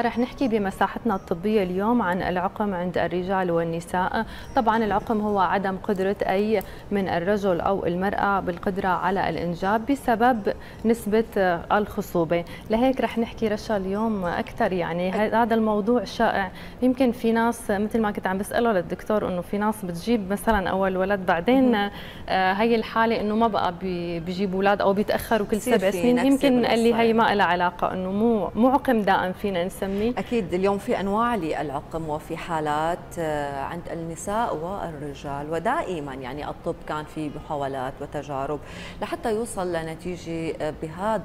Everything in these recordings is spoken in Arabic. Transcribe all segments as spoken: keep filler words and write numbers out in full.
رح نحكي بمساحتنا الطبية اليوم عن العقم عند الرجال والنساء. طبعا العقم هو عدم قدرة أي من الرجل أو المرأة بالقدرة على الإنجاب بسبب نسبة الخصوبة. لهيك رح نحكي رشا اليوم أكثر، يعني هذا الموضوع شائع. يمكن في ناس مثل ما كنت عم بسأله للدكتور إنه في ناس بتجيب مثلا أول ولد بعدين هي الحالة إنه ما بقى بيجيب أولاد أو بيتأخروا كل سبع سنين. يمكن قال لي هي ما لها علاقة، إنه مو مو عقم دائم فينا نسميه. أكيد اليوم في أنواع للعقم وفي حالات عند النساء والرجال، ودائما يعني الطب كان في محاولات وتجارب لحتى يوصل لنتيجة بهذا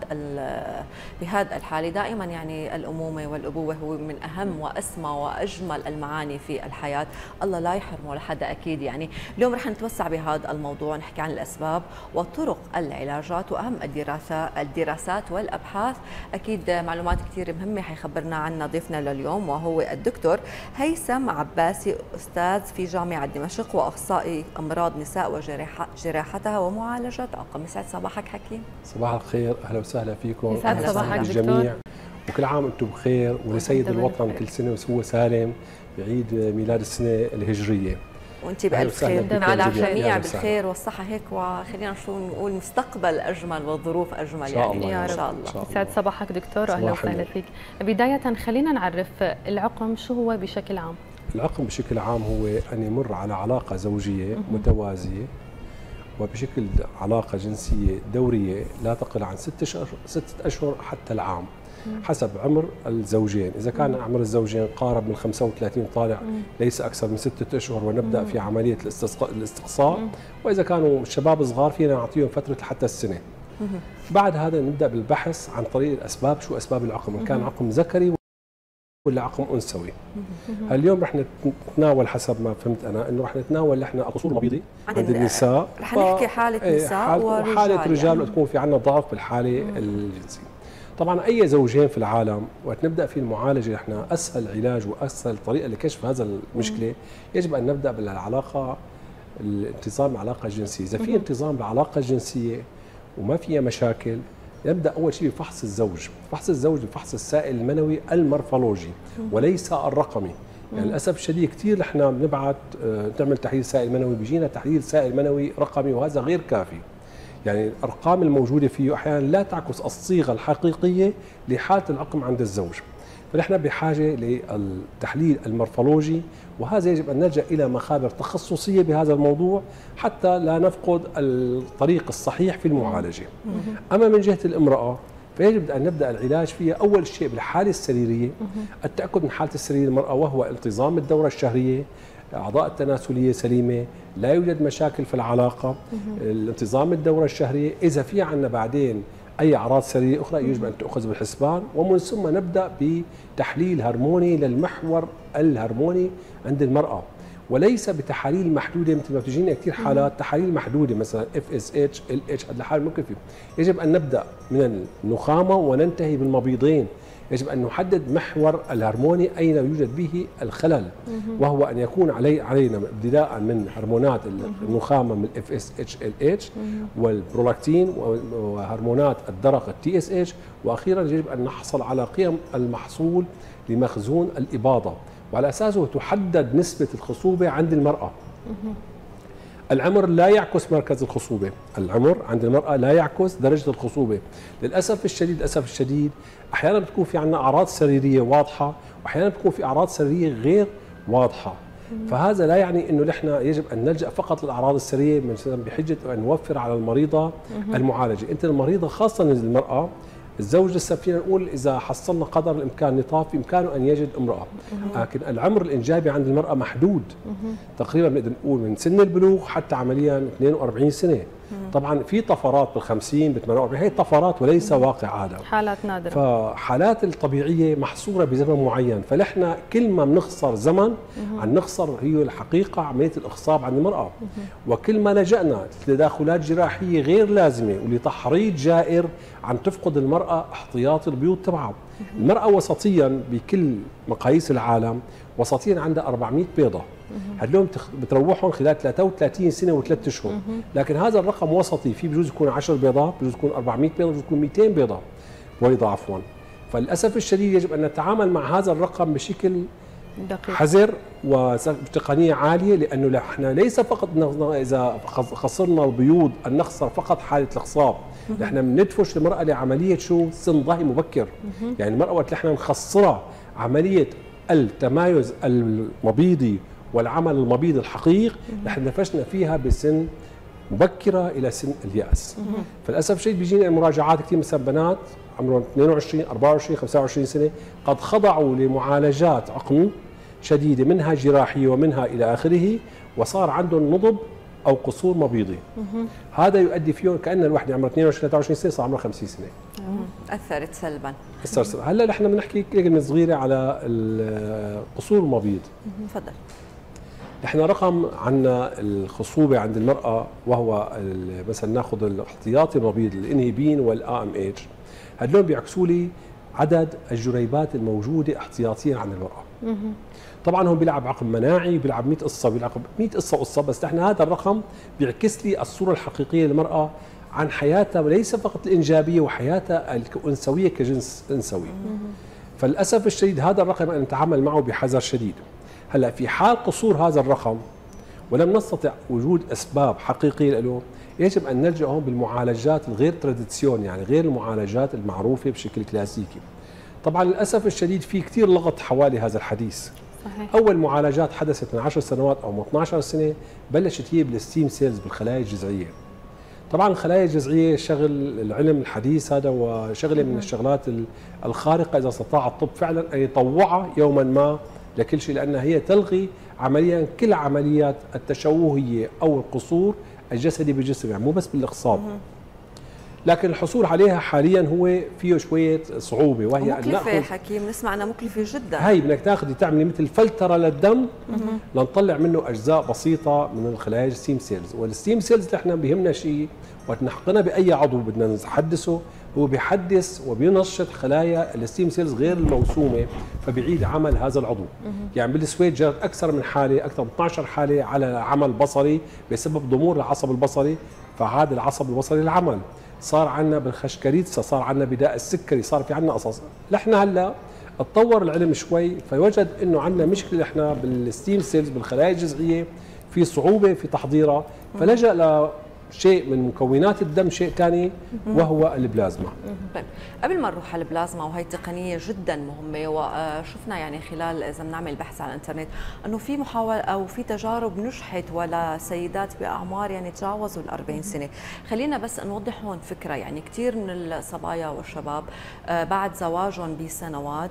بهذا الحالة. دائما يعني الأمومة والأبوة هو من أهم وأسمى وأجمل المعاني في الحياة، الله لا يحرمه لحدا أكيد. يعني اليوم رح نتوسع بهذا الموضوع، نحكي عن الأسباب وطرق العلاجات وأهم الدراسات الدراسات والأبحاث. أكيد معلومات كثير مهمة حيخبرنا عنها ضيفنا لليوم، وهو الدكتور هيثم عباسي، أستاذ في جامعة دمشق وأخصائي أمراض نساء وجراحتها ومعالجة عقم. يسعد صباحك حكيم. صباح الخير، أهلا وسهلا فيكم. يسعد صباحك الجميع، وكل عام وأنتم بخير، ولسيد الوطن كل سنة وهو سالم بعيد ميلاد السنة الهجرية. وانت بألف خير، على الجميع بالخير والصحة هيك، وخلينا شو نقول مستقبل أجمل وظروف أجمل يعني يا إن شاء الله. الله. يسعد صباحك دكتور، أهلا وسهلا فيك. بداية خلينا نعرف العقم شو هو بشكل عام. العقم بشكل عام هو أن يمر على علاقة زوجية متوازية وبشكل علاقة جنسية دورية لا تقل عن ستة أشهر ستة أشهر حتى العام حسب عمر الزوجين. إذا كان مم. عمر الزوجين قارب من خمسة وثلاثين طالع مم. ليس أكثر من ستة أشهر ونبدأ مم. في عملية الاستقصاء. مم. وإذا كانوا شباب صغار فينا نعطيهم فترة حتى السنة. مم. بعد هذا نبدأ بالبحث عن طريق الأسباب، شو أسباب العقم، إن كان عقم ذكري ولا عقم أنثوي. اليوم رح نتناول حسب ما فهمت أنا إنه رح نتناول نحن القصور المبيضي عند النساء، رح نحكي حالة نساء ورجال، وحالة رجال وتكون في عندنا ضعف بالحالة مم. الجنسية. طبعا اي زوجين في العالم وقت نبدا في المعالجه، احنا اسهل علاج واسهل طريقه لكشف هذا المشكله يجب ان نبدا بالعلاقه الانتظام العلاقه الجنسيه. اذا في انتظام بالعلاقه الجنسيه وما فيها مشاكل، نبدا اول شيء بفحص الزوج. فحص الزوج بفحص السائل المنوي المورفولوجي وليس الرقمي. يعني للاسف الشديد كثير نحن بنبعث نعمل تحليل سائل منوي، بيجينا تحليل سائل منوي رقمي وهذا غير كافي. يعني الأرقام الموجودة فيه أحيانا لا تعكس الصيغة الحقيقية لحالة العقم عند الزوج. فنحن بحاجة للتحليل المورفولوجي، وهذا يجب أن نلجأ إلى مخابر تخصصية بهذا الموضوع حتى لا نفقد الطريق الصحيح في المعالجة. أما من جهة الامرأة فيجب أن نبدأ العلاج فيها أول شيء بالحالة السريرية، التأكد من حالة السرير المرأة وهو انتظام الدورة الشهرية، الأعضاء التناسلية سليمة، لا يوجد مشاكل في العلاقة، الانتظام الدورة الشهرية. إذا في عندنا بعدين أي أعراض سريرية أخرى يجب أن تؤخذ بالحسبان، ومن ثم نبدأ بتحليل هرموني للمحور الهرموني عند المرأة، وليس بتحاليل محدودة مثل ما بتجينا كثير حالات تحاليل محدودة مثلا اف اس اتش ال اتش. هذا الحال ممكن فيه. يجب أن نبدأ من النخامة وننتهي بالمبيضين. يجب أن نحدد محور الهرموني أين يوجد به الخلل، وهو أن يكون علي علينا ابتداء من هرمونات النخامة من اف اس اتش ال اتش والبرولاكتين وهرمونات الدرق التي اس اتش، وأخيرا يجب أن نحصل على قيم المحصول لمخزون الإباضة، وعلى أساسه تحدد نسبة الخصوبة عند المرأة. العمر لا يعكس مركز الخصوبة، العمر عند المرأة لا يعكس درجة الخصوبة. للأسف الشديد للأسف الشديد أحيانا بتكون في عندنا أعراض سريرية واضحة، وأحيانا بتكون في أعراض سريرية غير واضحة. فهذا لا يعني أنه نحن يجب أن نلجأ فقط للأعراض السريرية مثلا بحجة أن نوفر على المريضة المعالجة. أنت المريضة خاصة المرأة، الزوج لسه فينا نقول إذا حصلنا قدر الإمكان نطاف بإمكانه أن يجد امرأة، لكن العمر الإنجابي عند المرأة محدود. تقريبا بنقدر نقول من سن البلوغ حتى عمليا اثنين وأربعين سنة. طبعا في طفرات بالخمسين بثمانية وأربعين، هي طفرات وليس واقع هذا، حالات نادرة. فحالات الطبيعية محصورة بزمن معين، فنحن كل ما بنخسر زمن عن نخسر هي الحقيقة عملية الإخصاب عند المرأة. وكل ما لجأنا لتداخلات جراحية غير لازمة ولتحريض جائر عن تفقد المرأة احتياطي البيوض تبعها. المرأة وسطيا بكل مقاييس العالم وسطيا عندها أربعمئة بيضة، هدول بتروحهم خلال ثلاثة وثلاثين سنة وثلاث اشهر، لكن هذا الرقم وسطي، في بجوز يكون عشر بيضات، بجوز يكون أربعمئة بيضة، بجوز يكون مئتين بيضة بيضة عفوا. فللاسف الشديد يجب ان نتعامل مع هذا الرقم بشكل دقيق. حذر وتقنيه عاليه، لانه احنا ليس فقط اذا خسرنا البيوض ان نخسر فقط حاله الخصاب، نحن بندفش المراه لعمليه شو؟ سن ضهي مبكر. يعني المراه وقت احنا نخسرها عمليه التمايز المبيضي والعمل المبيض الحقيقي، نحن دفشنا فيها بسن مبكره الى سن الياس. فللاسف الشديد بيجينا المراجعات كثير مثلا بنات عمرهم اثنين وعشرين أربعة وعشرين خمسة وعشرين سنه قد خضعوا لمعالجات عقم شديده منها جراحيه ومنها الى اخره، وصار عندهم نضب او قصور مبيضي. هذا يؤدي فيهم كان الوحده عمرها اثنين وعشرين ثلاثة وعشرين سنه صار عمرها خمسين سنه. اثرت سلبا. اثر سلبا. هلا نحن بنحكي كلمه صغيره على قصور المبيض. تفضل. نحن رقم عندنا الخصوبه عند المراه، وهو مثلا ناخذ الاحتياطي المبيض الانهبين والا ام اتش، هدول بيعكسوا لي عدد الجريبات الموجوده احتياطيا عند المراه. طبعا هو بيلعب عقم مناعي، بيلعب مئة قصه، بيلعب مئة قصه قصه، بس نحن هذا الرقم بيعكس لي الصوره الحقيقيه للمراه عن حياتها، وليس فقط الانجابيه وحياتها الانثويه كجنس انثوي. فللاسف الشديد هذا الرقم أن نتعامل معه بحذر شديد. هلا في حال قصور هذا الرقم ولم نستطع وجود اسباب حقيقيه له، يجب ان نلجا هون بالمعالجات الغير تراديسيون، يعني غير المعالجات المعروفه بشكل كلاسيكي. طبعا للاسف الشديد في كثير لغط حوالي هذا الحديث. صحيح. اول معالجات حدثت من عشر سنوات او من اثنعش سنه بلشت هي بالستيم سيلز بالخلايا الجذعيه. طبعا الخلايا الجذعيه شغل العلم الحديث هذا، وشغله من الشغلات الخارقه اذا استطاع الطب فعلا ان يطوعها يوما ما لكل شيء، لانها هي تلغي عمليا كل عمليات التشوهيه او القصور الجسدي بالجسم، يعني مو بس بالاخصاب. لكن الحصول عليها حاليا هو فيه شويه صعوبه، وهي ان مكلفه حكيم، نسمع انها مكلفه جدا. هي بدك تاخذي تعملي مثل فلتره للدم لنطلع منه اجزاء بسيطه من الخلايا الستيم سيلز، والستيم سيلز اللي احنا بيهمنا شيء وقت نحقنها باي عضو بدنا نحدثه، هو بيحدث وبينشط خلايا الستيم سيلز غير الموسومه، فبيعيد عمل هذا العضو. يعني بالسويد جرت اكثر من حاله، اكثر من اثنعش حاله على عمل بصري بسبب ضمور العصب البصري، فعاد العصب البصري للعمل. صار عندنا بالخشكريتسا، صار عندنا بداء السكري، صار في عندنا قصص. نحن هلا اتطور العلم شوي فوجد انه عندنا مشكله احنا بالستيم سيلز بالخلايا الجذعيه، في صعوبه في تحضيرها، فلجأ لشيء من مكونات الدم شيء ثاني وهو البلازما. طيب قبل ما نروح على البلازما، وهي تقنيه جدا مهمه، وشفنا يعني خلال اذا بنعمل بحث على الانترنت انه في محاولة او في تجارب نجحت ولا سيدات باعمار يعني تجاوزوا ال أربعين سنه. خلينا بس نوضح هون فكره، يعني كثير من الصبايا والشباب بعد زواجهم بسنوات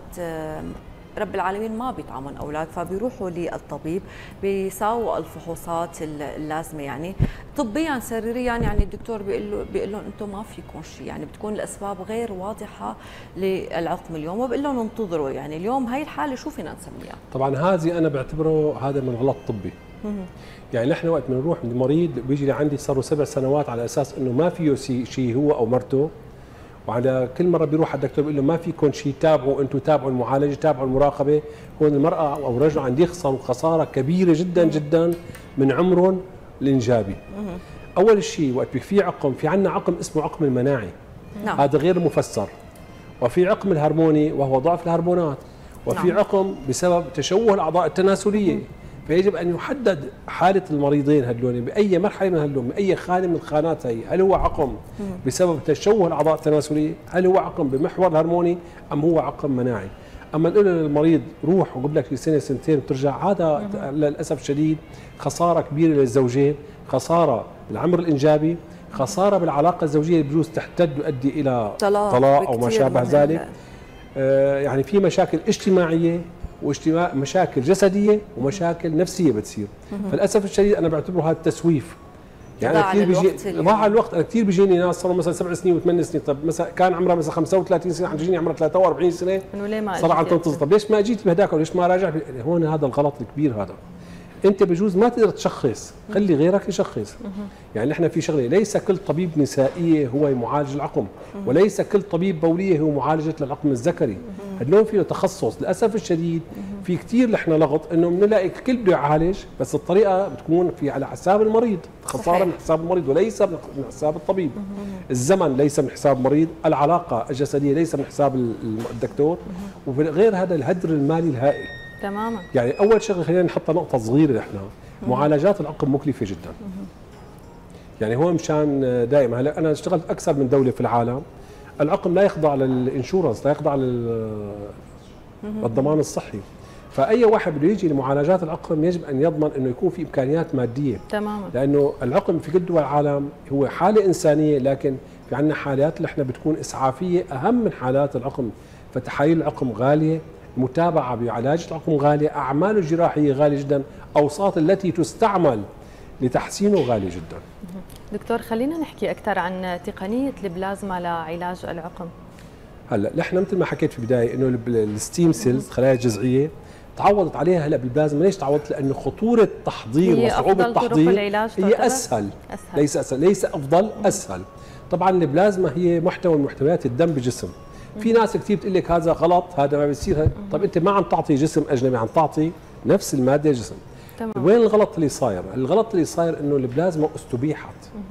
رب العالمين ما بيطعمون اولاد، فبيروحوا للطبيب بيساووا الفحوصات اللازمه، يعني طبيا سريريا يعني الدكتور بيقول له بيقول لهم انتم ما فيكم شيء، يعني بتكون الاسباب غير واضحه للعقم اليوم، وبقول لهم انتظروا. يعني اليوم هاي الحاله شو فينا نسميها؟ طبعا هذه انا بعتبره هذا من غلط طبي. يعني نحن وقت بنروح عند المريض بيجي لعندي صار له سبع سنوات على اساس انه ما فيه شيء هو او مرته، وعلى كل مره بيروح على الدكتور بيقول له ما فيكم شيء، تابعوا انتم، تابعوا المعالجه، تابعوا المراقبه. هون المراه او الرجل عم يخسروا خساره كبيره جدا جدا من عمرهم الانجابي. اول شيء وقت في عقم، في عندنا عقم اسمه عقم المناعي. نعم. هذا غير مفسر. وفي عقم الهرموني وهو ضعف الهرمونات، وفي نعم. عقم بسبب تشوه الاعضاء التناسليه. فيجب ان يحدد حاله المريضين هدول باي مرحله من هدول، باي خانه من الخانات هي، هل هو عقم بسبب تشوه الاعضاء التناسليه؟ هل هو عقم بمحور الهرموني ام هو عقم مناعي؟ اما نقول للمريض روح وقبل لك سنه سنتين بترجع، هذا للاسف الشديد خساره كبيره للزوجين، خساره بالعمر الانجابي، خساره بالعلاقه الزوجيه اللي بجوز تحتد ويؤدي الى طلاق, طلاق او ما شابه ذلك. آه يعني في مشاكل اجتماعيه واجتماع مشاكل جسديه ومشاكل نفسيه بتصير. فللاسف الشديد انا بعتبره هذا تسويف. يعني كثير بيجي ضاع الوقت. انا كثير بيجيني ناس صاروا مثلا سبع سنين وثمان سنين، طب مثلا كان عمرها مثلا خمسة وثلاثين سنه عم تجيني عمرها ثلاثة وأربعين سنه، انه ليه ما صار عم تنتظر، طب ليش ما اجيتي بهداك وليش ما راجع؟ هون هذا الغلط الكبير. هذا انت بجوز ما تقدر تشخص، خلي غيرك يشخص. يعني نحن في شغله، ليس كل طبيب نسائيه هو معالج العقم، وليس كل طبيب بوليه هو معالجه للعقم الذكري. هدول فيه تخصص. للاسف الشديد في كثير نحن لغط انه بنلاقي الكل بده يعالج، بس الطريقه بتكون في على حساب المريض، خساره من حساب المريض وليس من حساب الطبيب. الزمن ليس من حساب المريض، العلاقه الجسديه ليس من حساب الدكتور، وغير هذا الهدر المالي الهائل. تماما. يعني اول شغله خلينا نحط نقطه صغيره نحن، معالجات العقم مكلفه جدا. يعني هو مشان دائما، هلا انا اشتغلت اكثر من دوله في العالم، العقم لا يخضع للانشورنس، لا يخضع للضمان الصحي. فاي واحد بده يجي لمعالجات العقم يجب ان يضمن انه يكون في امكانيات ماديه. تماما. لانه العقم في كل دول العالم هو حاله انسانيه، لكن في عندنا حالات اللي احنا بتكون اسعافيه اهم من حالات العقم، فتحاليل العقم غاليه، متابعه بعلاج العقم غاليه، اعماله الجراحيه غاليه جدا، اوساط التي تستعمل لتحسينه غالي جدا. دكتور خلينا نحكي اكثر عن تقنيه البلازما لعلاج العقم. هلا نحن مثل ما حكيت في البدايه انه الستيم سيلز خلايا جذعيه تعوضت عليها هلا بالبلازما. ليش تعوضت؟ لانه خطوره التحضير وصعوبه التحضير هي اسهل. اسهل ليس اسهل، ليس افضل، اسهل. طبعا البلازما هي محتوى من محتويات الدم بالجسم. في ناس كثير بتقول لك هذا غلط، هذا ما بيصير. طب انت ما عم تعطي جسم اجنبي، عم تعطي نفس الماده جسم. تمام. وين الغلط اللي صاير؟ الغلط اللي صاير انه البلازما استبيحت.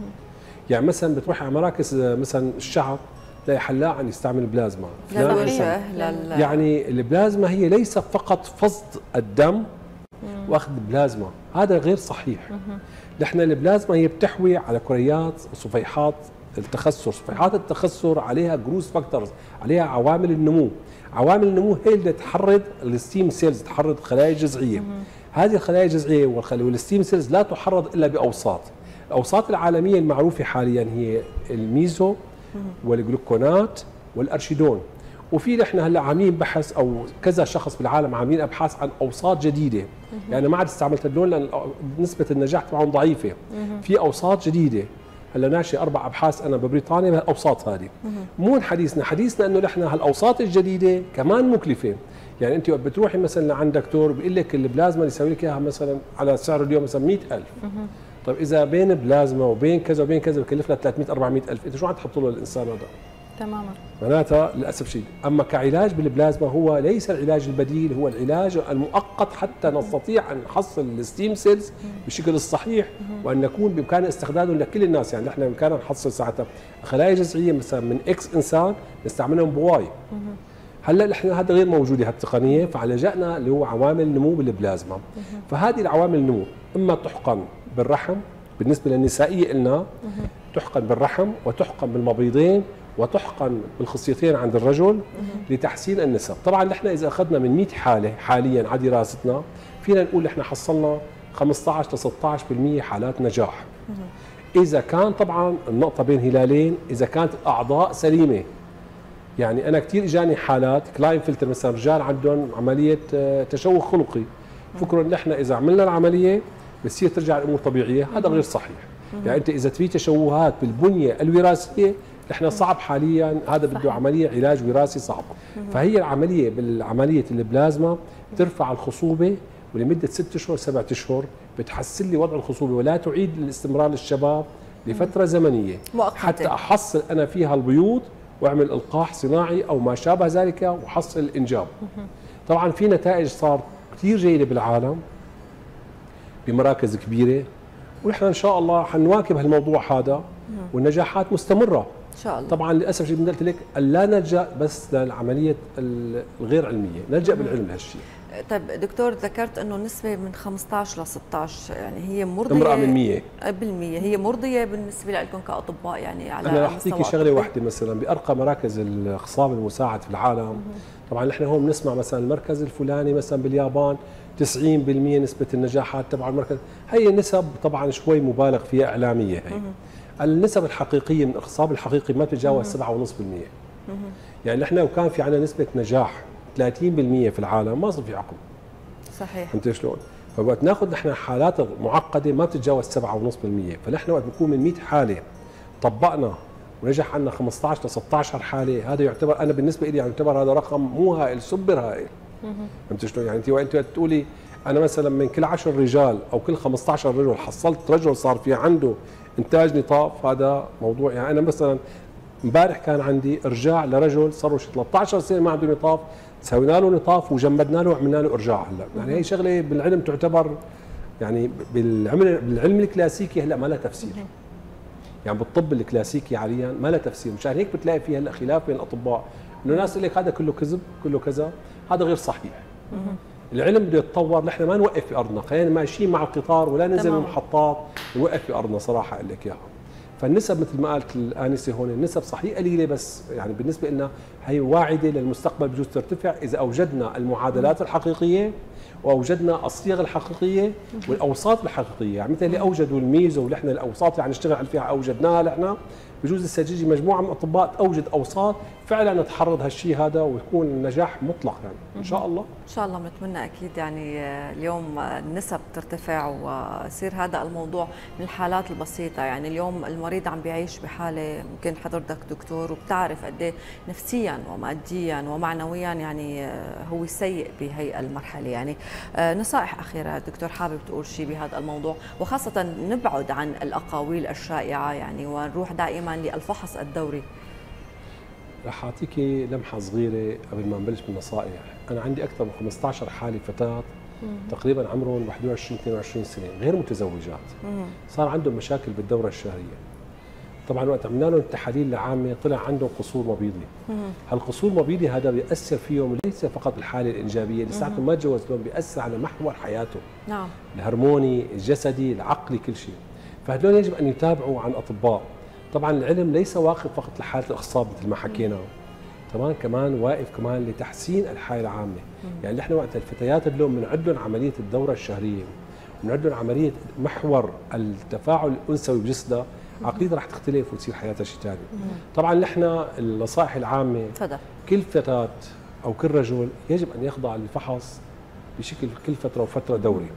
يعني مثلا بتروح على مراكز مثلا الشعب تلاقي حلاق عم يستعمل بلازما. للوجه يعني البلازما هي ليس فقط فصد الدم واخذ بلازما، هذا غير صحيح. نحن البلازما هي بتحوي على كريات وصفيحات التخثر، صفيحات التخثر عليها جروث فاكتورز، عليها عوامل النمو. عوامل النمو هي اللي تحرض الستيم سيلز، تحرض خلايا جذعيه. هذه الخلايا الجذعيه والستيم سيلز لا تحرض الا باوساط. الاوساط العالميه المعروفه حاليا هي الميزو والجلوكونات والارشيدون. وفي نحن هلا عاملين بحث او كذا شخص بالعالم عاملين ابحاث عن اوساط جديده، يعني ما عاد استعملت هدول لان نسبه النجاح تبعهم ضعيفه. في اوساط جديده هلا ناشئ اربع ابحاث انا ببريطانيا بهالاوساط هذه. مو حديثنا، حديثنا انه نحن هالاوساط الجديده كمان مكلفه. يعني انت بتروحي مثلا لعند دكتور بيقول لك البلازما اللي يسوي لك اياها مثلا على سعر اليوم مثلا مئة ألف. طيب اذا بين بلازما وبين كذا وبين كذا بكلفنا ثلاثمئة أربعمئة ألف، انت شو عم تحط له للانسان هذا؟ تماما. معناتها للاسف شيء. اما كعلاج بالبلازما هو ليس العلاج البديل، هو العلاج المؤقت حتى نستطيع ان نحصل الستيم سيلز بالشكل الصحيح، وان نكون بامكاننا استخدامهم لكل الناس. يعني نحن بامكاننا نحصل ساعتها خلايا جذعيه مثلا من اكس انسان نستعملهم بواي. هلا نحن هذا غير موجوده هالتقنيه، فلجأنا اللي هو عوامل النمو بالبلازما. فهذه العوامل النمو اما تحقن بالرحم، بالنسبه للنسائيه قلنا تحقن بالرحم وتحقن بالمبيضين وتحقن بالخصيتين عند الرجل لتحسين النسب. طبعا نحن اذا اخذنا من مئة حاله حاليا على دراستنا فينا نقول نحن حصلنا خمسة عشر إلى ستة عشر بالمئة حالات نجاح. اذا كان طبعا النقطه بين هلالين، اذا كانت الاعضاء سليمه. يعني انا كثير اجاني حالات كلاين فلتر مثلا رجال عندهم عمليه تشوه خلقي، فكروا ان نحن اذا عملنا العمليه بتصير ترجع الامور طبيعيه، هذا غير صحيح. يعني انت اذا في تشوهات بالبنيه الوراثيه نحن صعب حاليا، هذا بده عمليه علاج وراثي صعب. فهي العمليه بالعمليه البلازما بترفع الخصوبه ولمده ست اشهر سبعة اشهر، بتحسن لي وضع الخصوبه ولا تعيد الاستمرار للشباب لفتره زمنيه مؤقتة، حتى احصل انا فيها البيوض واعمل القاح صناعي او ما شابه ذلك وحصل الانجاب. طبعا في نتائج صار كثير جيده بالعالم بمراكز كبيره، ونحن ان شاء الله حنواكب هالموضوع هذا والنجاحات مستمره ان شاء الله. طبعا للاسف شيء قلت لك لا نلجا بس للعمليه الغير علميه، نلجا بالعلم لهالشيء. طيب دكتور ذكرت انه نسبه من خمسة عشر ل ستة عشر يعني هي مرضيه امراه من مئة بالمية، هي مرضيه بالنسبه لكم كاطباء يعني على انا رح اعطيكي شغله واحده مثلا بارقى مراكز الخصاب المساعد في العالم. طبعا نحن هون بنسمع مثلا المركز الفلاني مثلا باليابان تسعين بالمئة نسبه النجاحات تبع المركز، هي نسب طبعا شوي مبالغ فيها اعلاميه. هي النسب الحقيقيه من الخصاب الحقيقي ما تتجاوز سبعة فاصلة خمسة بالمئة. يعني نحن لو كان في عندنا نسبه نجاح ثلاثين بالمئة في العالم ما صار في عقم. صحيح. فهمت شلون؟ فوقت ناخذ نحن حالات معقده ما بتتجاوز سبعة فاصلة خمسة بالمئة، فنحن وقت بنكون من مئة حاله طبقنا ونجح عندنا خمسة عشر إلى ستة عشر حاله، هذا يعتبر انا بالنسبه لي يعتبر هذا رقم مو هائل، سوبر هائل. فهمت شلون؟ يعني انت وانت تقولي انا مثلا من كل عشرة رجال او كل خمسة عشر رجل حصلت رجل صار في عنده انتاج نطاف، هذا موضوع. يعني انا مثلا امبارح كان عندي ارجاع لرجل صار له شي ثلاثة عشر سنه ما عنده نطاف، سوينا له نطاف وجمدنا له وعملنا له ارجاع هلا. يعني هي شغله بالعلم تعتبر، يعني بالعلم بالعلم الكلاسيكي هلا ما لها تفسير. يعني بالطب الكلاسيكي حاليا ما لها تفسير، مشان هيك بتلاقي في هلا خلاف بين الاطباء، انه ناس يقول لك هذا كله كذب كله كذا، هذا غير صحيح. العلم بده يتطور، نحن ما نوقف في ارضنا، خلينا ماشيين مع القطار ولا ننزل من المحطات نوقف في ارضنا صراحه اقول لك اياها. فالنسب مثل ما قالت الانسه هون، النسب صحيح قليله، بس يعني بالنسبه لنا هي واعده للمستقبل، بجوز ترتفع اذا اوجدنا المعادلات الحقيقيه واوجدنا الصيغ الحقيقيه والاوساط الحقيقيه. يعني مثل اللي اوجدوا الميزو واللي احنا الاوساط يعني نشتغل فيها اوجدناها نحن، بجوز هسه تيجي مجموعه من الاطباء توجد اوساط فعلا نتحرض هالشيء هذا ويكون النجاح مطلق يعني ان شاء الله. ان شاء الله بنتمنى اكيد يعني اليوم النسب ترتفع ويصير هذا الموضوع من الحالات البسيطه. يعني اليوم المريض عم بيعيش بحاله ممكن حضرتك دكتور وبتعرف قد ايه نفسيا وماديا ومعنويا يعني هو سيء بهي المرحله. يعني نصائح اخيره دكتور حابب تقول شيء بهذا الموضوع، وخاصه نبعد عن الاقاويل الشائعه يعني ونروح دائما للفحص الدوري. رح اعطيكي لمحه صغيره قبل ما نبلش بالنصائح. انا عندي اكثر من خمسة عشر حاله فتاه تقريبا عمرهم واحد وعشرين اثنين وعشرين سنه غير متزوجات، صار عندهم مشاكل بالدوره الشهريه. طبعا وقت عملنا لهم التحاليل العامه طلع عندهم قصور مبيضي. هالقصور المبيضي هذا بياثر فيهم ليس فقط الحاله الانجابيه، لساعته ما تجوز لهم بياثر على محور حياته. نعم. الهرموني، الجسدي، العقلي، كل شيء. فهدول يجب ان يتابعوا عن اطباء. طبعا العلم ليس واقف فقط لحاله الاخصاب مثل ما حكينا، طبعا كمان واقف كمان لتحسين الحاله العامه. يعني نحن وقت الفتيات اليوم بنعد لهم عمليه الدوره الشهريه، بنعد لهم عمليه محور التفاعل الانثوي بجسدها، عقليتها رح تختلف وتصير حياتها شيء ثاني. طبعا نحن النصائح العامه تفضل. كل فتاه او كل رجل يجب ان يخضع للفحص بشكل كل فتره وفتره دوري.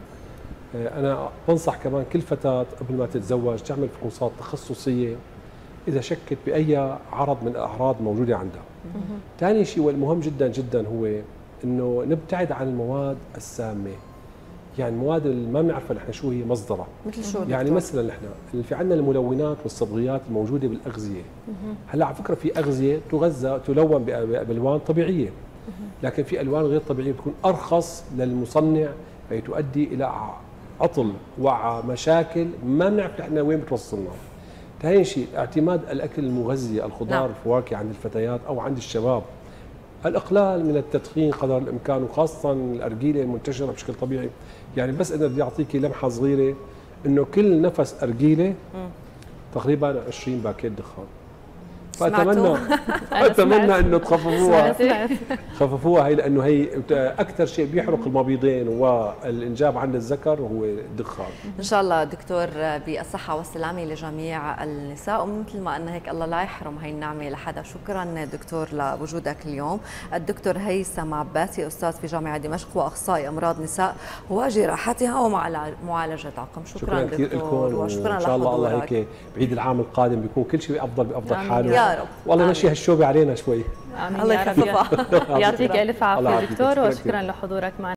انا بنصح كمان كل فتاه قبل ما تتزوج تعمل فحوصات تخصصيه إذا شكت بأي عرض من الأعراض موجودة عندها. ثاني شيء والمهم جدا جدا هو إنه نبتعد عن المواد السامة. يعني المواد اللي ما بنعرفها نحن شو هي مصدرها. مثل شو؟ يعني مثلا نحن اللي في عندنا الملونات والصبغيات الموجودة بالأغذية. هلا على فكرة في أغذية تغذى تلون بألوان طبيعية. لكن في ألوان غير طبيعية بتكون أرخص للمصنع فهي تؤدي إلى عطل ومشاكل ما بنعرف نحن وين بتوصلنا. ثاني شيء اعتماد الاكل المغذي، الخضار والفواكه عند الفتيات او عند الشباب. الاقلال من التدخين قدر الامكان وخاصه الارجيله المنتشره بشكل طبيعي. يعني بس انا بدي اعطيكي لمحه صغيره انه كل نفس ارجيله تقريبا عشرين باكيت دخان. فاتمنى اتمنى انه تخففوها خففوها هي، لانه هي اكثر شيء بيحرق المبيضين والانجاب عند الذكر هو الدخان. ان شاء الله دكتور بالصحه والسلامه لجميع النساء، ومثل ما قلنا هيك الله لا يحرم هي النعمه لحدا. شكرا دكتور لوجودك اليوم. الدكتور هيثم عباسي استاذ في جامعه دمشق واخصائي امراض نساء وجراحتها ومعالجه عقم. شكرا, شكرا دكتور وشكرا ان شاء الله. الله هيك بعيد العام القادم بيكون كل شيء افضل بافضل حاله يا رب. والله مشي هالشوبه علينا شوي. الله يخففها. يعطيك الف عافيه دكتور وشكرا لحضورك معنا.